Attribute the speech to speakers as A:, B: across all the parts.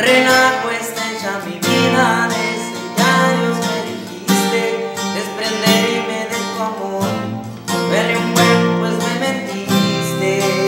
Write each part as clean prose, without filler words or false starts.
A: relajo está hecha mi vida, desde que adiós me dijiste desprenderme de tu amor. Duele un buen, pues me mentiste.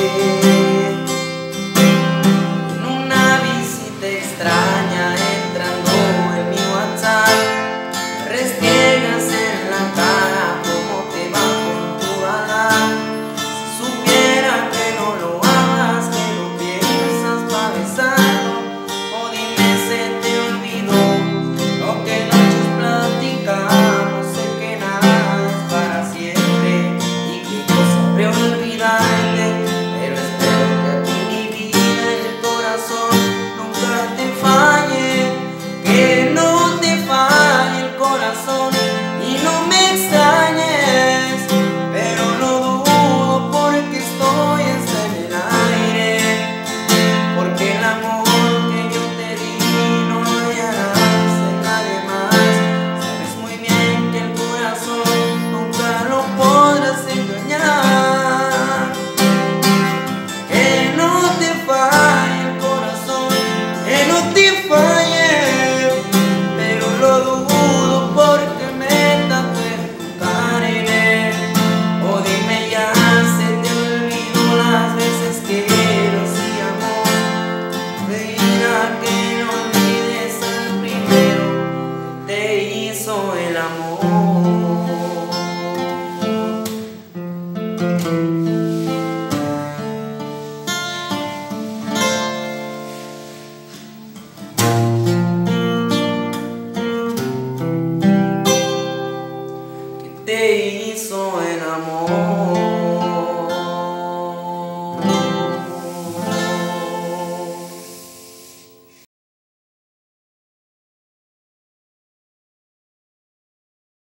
A: En una visita extraña entrando en mi WhatsApp, restriegas en la cara cómo te va con tu bala. Si supiera que no lo amas, que lo piensas pa' besarlo, o dime se te olvidó lo que noches platicamos. Sé que nada es para siempre y que yo sabré olvidarte, pero espero que a ti mi vida y el corazón nunca te falle, que no te falle el corazón y no me extrañes, pero lo dudo porque estoy en el aire, porque el amor que yo te di no lo hallarás en nadie más. Sabes muy bien que el corazón nunca lo podrás engañar, que no te falle el corazón, que no te falle, pero lo dudo porque me tatué tu cara en él. O dime ya se te olvidó las veces que nos hacíamos. Mira que no olvides al primero te hizo el amor.